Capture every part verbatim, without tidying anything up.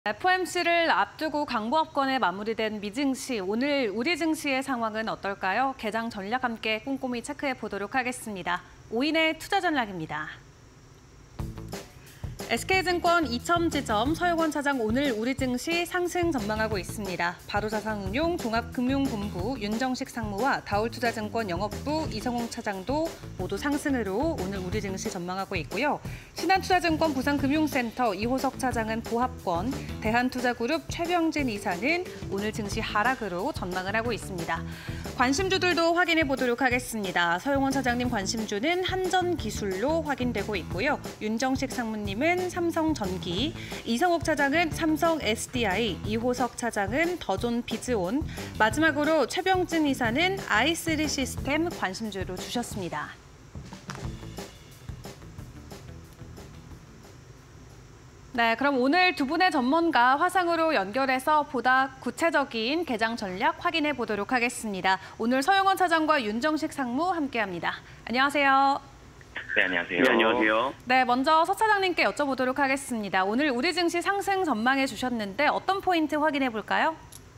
에프오엠씨를 앞두고 강보합권에 마무리된 미증시, 오늘 우리 증시의 상황은 어떨까요? 개장 전략 함께 꼼꼼히 체크해 보도록 하겠습니다. 오인의 투자 전략입니다. 에스케이증권 이천 지점 서영원 차장 오늘 우리 증시 상승 전망하고 있습니다. 바로자산운용 종합금융본부 윤정식 상무와 다올투자증권 영업부 이성홍 차장도 모두 상승으로 오늘 우리 증시 전망하고 있고요. 신한투자증권 부산금융센터 이호석 차장은 보합권, 대한투자그룹 최병진 이사는 오늘 증시 하락으로 전망을 하고 있습니다. 관심주들도 확인해 보도록 하겠습니다. 서영원 차장님 관심주는 한전기술로 확인되고 있고요. 윤정식 상무님은 삼성전기, 이성욱 차장은 삼성 에스디아이, 이호석 차장은 더존 비즈온, 마지막으로 최병진 이사는 아이쓰리 시스템 관심주로 주셨습니다. 네, 그럼 오늘 두 분의 전문가 화상으로 연결해서 보다 구체적인 개장 전략 확인해 보도록 하겠습니다. 오늘 서영원 차장과 윤정식 상무 함께합니다. 안녕하세요. 네, 안녕하세요. 네, 안녕하세요. 네, 먼저 서 차장님께 여쭤보도록 하겠습니다. 오늘 우리 증시 상승 전망해 주셨는데 어떤 포인트 확인해 볼까요?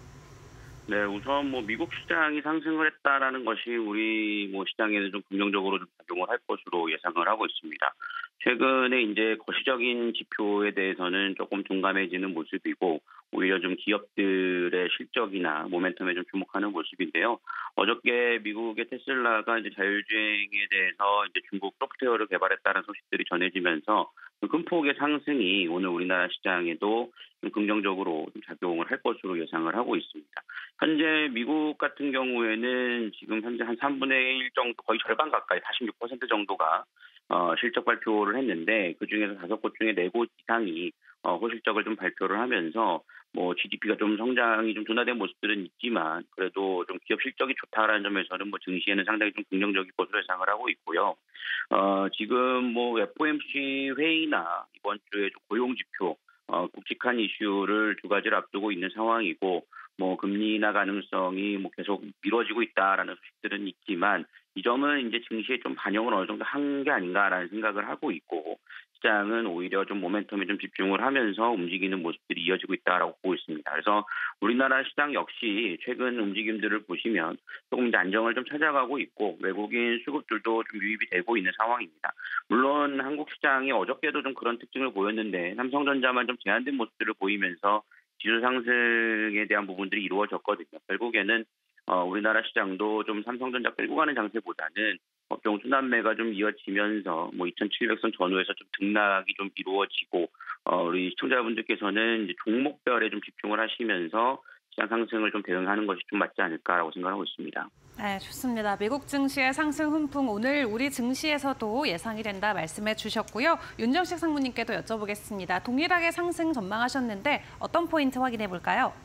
네, 우선 뭐 미국 시장이 상승을 했다라는 것이 우리 뭐 시장에는 좀 긍정적으로 좀 작용을 할 것으로 예상을 하고 있습니다. 최근에 이제 거시적인 지표에 대해서는 조금 둔감해지는 모습이고 오히려 좀 기업들의 실적이나 모멘텀에 좀 주목하는 모습인데요. 어저께 미국의 테슬라가 이제 자율주행에 대해서 이제 중국 소프트웨어를 개발했다는 소식들이 전해지면서 큰 폭의 상승이 오늘 우리나라 시장에도 좀 긍정적으로 좀 작용을 할 것으로 예상을 하고 있습니다. 현재 미국 같은 경우에는 지금 현재 한 삼분의 일 정도, 거의 절반 가까이 사십육 퍼센트 정도가 어, 실적 발표를 했는데 그중에서 다섯 곳 중에 네 곳 이상이 어, 호실적을 좀 발표를 하면서 뭐 지디피가 좀 성장이 좀 둔화된 모습들은 있지만 그래도 좀 기업 실적이 좋다라는 점에서는 뭐 증시에는 상당히 좀 긍정적인 것으로 예상을 하고 있고요. 어, 지금 뭐 에프오엠씨 회의나 이번 주에 좀 고용 지표, 어, 굵직한 이슈를 두 가지를 앞두고 있는 상황이고 뭐 금리 인하 가능성이 뭐 계속 미뤄지고 있다라는 소식들은 있지만 이 점은 이제 증시에 좀 반영을 어느 정도 한 게 아닌가라는 생각을 하고 있고 시장은 오히려 좀 모멘텀에 좀 집중을 하면서 움직이는 모습들이 이어지고 있다라고 보고 있습니다. 그래서 우리나라 시장 역시 최근 움직임들을 보시면 조금 이제 안정을 좀 찾아가고 있고 외국인 수급들도 좀 유입이 되고 있는 상황입니다. 물론 한국 시장이 어저께도 좀 그런 특징을 보였는데 삼성전자만 좀 제한된 모습들을 보이면서 지수 상승에 대한 부분들이 이루어졌거든요. 결국에는 어, 우리나라 시장도 좀 삼성전자 끌고 가는 장세보다는 업종 순환매가 좀 이어지면서 뭐 이천칠백 선 전후에서 좀 등락이 좀 이루어지고 어, 우리 시청자분들께서는 이제 종목별에 좀 집중을 하시면서 시장 상승을 좀 대응하는 것이 좀 맞지 않을까라고 생각하고 있습니다. 네, 좋습니다. 미국 증시의 상승 훈풍 오늘 우리 증시에서도 예상이 된다 말씀해 주셨고요. 윤정식 상무님께도 여쭤보겠습니다. 동일하게 상승 전망하셨는데 어떤 포인트 확인해 볼까요?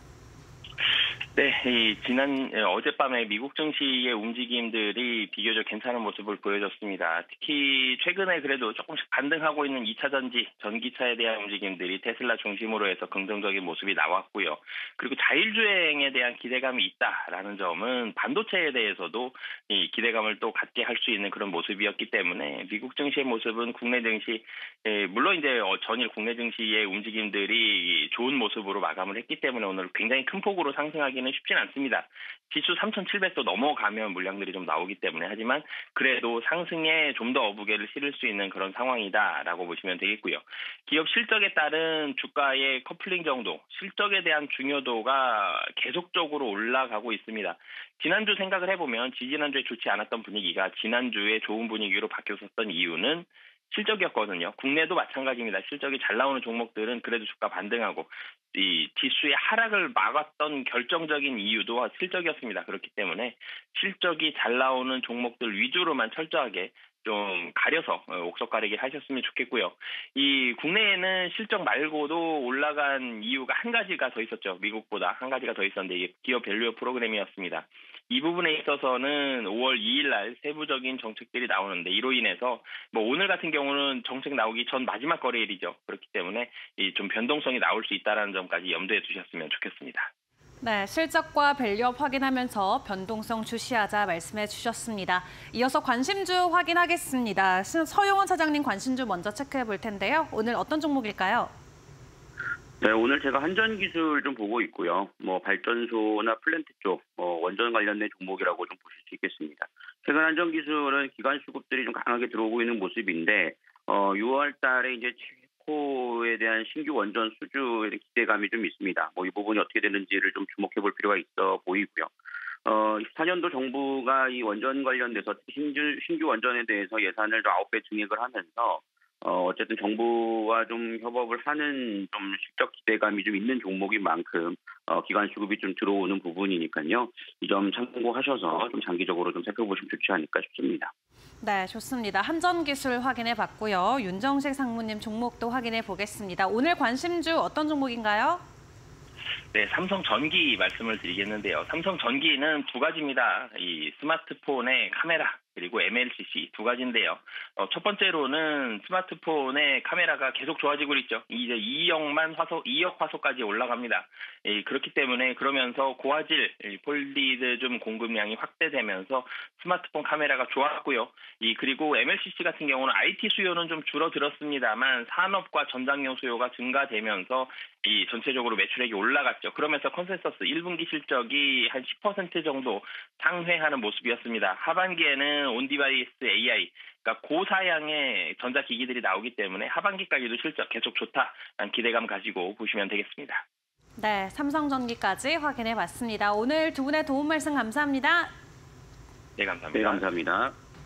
네, 이 지난 어젯밤에 미국 증시의 움직임들이 비교적 괜찮은 모습을 보여줬습니다. 특히 최근에 그래도 조금씩 반등하고 있는 이차 전지, 전기차에 대한 움직임들이 테슬라 중심으로 해서 긍정적인 모습이 나왔고요. 그리고 자율주행에 대한 기대감이 있다라는 점은 반도체에 대해서도 이 기대감을 또 갖게 할 수 있는 그런 모습이었기 때문에 미국 증시의 모습은 국내 증시, 물론 이제 전일 국내 증시의 움직임들이 좋은 모습으로 마감을 했기 때문에 오늘 굉장히 큰 폭으로 상승하기는 쉽진 않습니다. 지수 삼천칠백도 넘어가면 물량들이 좀 나오기 때문에 하지만 그래도 상승에 좀 더 어부개를 실을 수 있는 그런 상황이다라고 보시면 되겠고요. 기업 실적에 따른 주가의 커플링 정도, 실적에 대한 중요도가 계속적으로 올라가고 있습니다. 지난주 생각을 해보면 지지난주에 좋지 않았던 분위기가 지난주에 좋은 분위기로 바뀌었었던 이유는 실적이었거든요. 국내도 마찬가지입니다. 실적이 잘 나오는 종목들은 그래도 주가 반등하고 이 지수의 하락을 막았던 결정적인 이유도 실적이었습니다. 그렇기 때문에 실적이 잘 나오는 종목들 위주로만 철저하게 좀 가려서 옥석 가리기를 하셨으면 좋겠고요. 이 국내에는 실적 말고도 올라간 이유가 한 가지가 더 있었죠. 미국보다 한 가지가 더 있었는데 이게 기업 밸류업 프로그램이었습니다. 이 부분에 있어서는 오월 이일 날 세부적인 정책들이 나오는데 이로 인해서 뭐 오늘 같은 경우는 정책 나오기 전 마지막 거래일이죠. 그렇기 때문에 이 좀 변동성이 나올 수 있다는 점까지 염두에 두셨으면 좋겠습니다. 네, 실적과 밸류업 확인하면서 변동성 주시하자 말씀해 주셨습니다. 이어서 관심주 확인하겠습니다. 서영원 차장님 관심주 먼저 체크해 볼 텐데요. 오늘 어떤 종목일까요? 네, 오늘 제가 한전 기술 좀 보고 있고요. 뭐 발전소나 플랜트 쪽, 뭐 원전 관련된 종목이라고 좀 보실 수 있겠습니다. 최근 한전 기술은 기관 수급들이 좀 강하게 들어오고 있는 모습인데, 어, 유월 달에 이제 체코에 대한 신규 원전 수주에 대한 기대감이 좀 있습니다. 뭐 이 부분이 어떻게 되는지를 좀 주목해 볼 필요가 있어 보이고요. 어, 이십사 년도 정부가 이 원전 관련돼서 신규, 신규 원전에 대해서 예산을 좀 아홉 배 증액을 하면서 어, 어쨌든 정부와 좀 협업을 하는 좀 실적 기대감이 좀 있는 종목인 만큼 어, 기관 수급이 좀 들어오는 부분이니까요. 이 점 참고하셔서 좀 장기적으로 좀 살펴보시면 좋지 않을까 싶습니다. 네, 좋습니다. 한전기술 확인해 봤고요. 윤정식 상무님 종목도 확인해 보겠습니다. 오늘 관심주 어떤 종목인가요? 네, 삼성전기 말씀을 드리겠는데요. 삼성전기는 두 가지입니다. 이 스마트폰의 카메라 그리고 엠엘씨씨 두 가지인데요. 어, 첫 번째로는 스마트폰의 카메라가 계속 좋아지고 있죠. 이제 이억만 화소, 이억 화소까지 올라갑니다. 예, 그렇기 때문에 그러면서 고화질 폴리드 좀 공급량이 확대되면서 스마트폰 카메라가 좋았고요. 이 그리고 엠엘씨씨 같은 경우는 아이티 수요는 좀 줄어들었습니다만 산업과 전장용 수요가 증가되면서 이 전체적으로 매출액이 올라갔죠. 그러면서 컨센서스 일 분기 실적이 한 십 퍼센트 정도 상회하는 모습이었습니다. 하반기에는 온디바이스 에이아이, 그러니까 고사양의 전자기기들이 나오기 때문에 하반기까지도 실적 계속 좋다라는 기대감 가지고 보시면 되겠습니다. 네, 삼성전기까지 확인해 봤습니다. 오늘 두 분의 도움 말씀 감사합니다. 네, 감사합니다. 네, 감사합니다.